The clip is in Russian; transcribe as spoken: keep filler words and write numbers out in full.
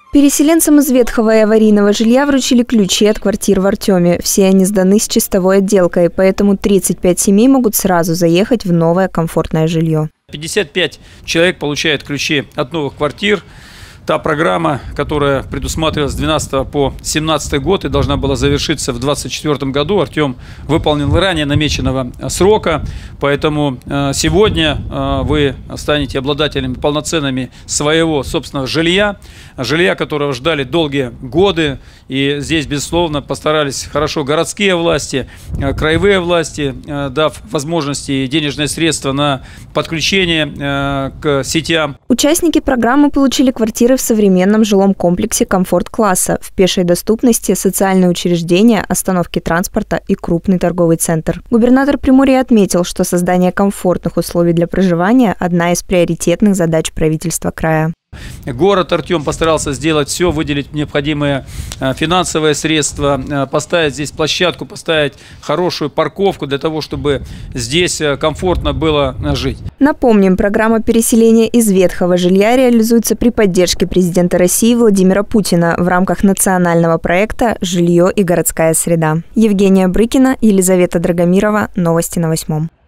Переселенцам из ветхого и аварийного жилья вручили ключи от квартир в Артеме. Все они сданы с чистовой отделкой, поэтому тридцать пять семей могут сразу заехать в новое комфортное жилье. пятьдесят пять человек получают ключи от новых квартир. Та программа, которая предусматривалась с двенадцатого по семнадцатый год и должна была завершиться в двадцать четвёртом году, Артем выполнил ранее намеченного срока. Поэтому сегодня вы станете обладателями полноценными своего собственного жилья, жилья, которого ждали долгие годы. И здесь, безусловно, постарались хорошо городские власти, краевые власти, дав возможности и денежные средства на подключение к сетям. Участники программы получили квартиры в современном жилом комплексе комфорт-класса, в пешей доступности, социальные учреждения, остановки транспорта и крупный торговый центр. Губернатор Приморья отметил, что создание комфортных условий для проживания – одна из приоритетных задач правительства края. Город Артем постарался сделать все, выделить необходимые финансовые средства, поставить здесь площадку, поставить хорошую парковку для того, чтобы здесь комфортно было жить. Напомним, программа переселения из ветхого жилья реализуется при поддержке президента России Владимира Путина в рамках национального проекта «Жилье и городская среда». Евгения Брыкина, Елизавета Драгомирова. Новости на восьмом.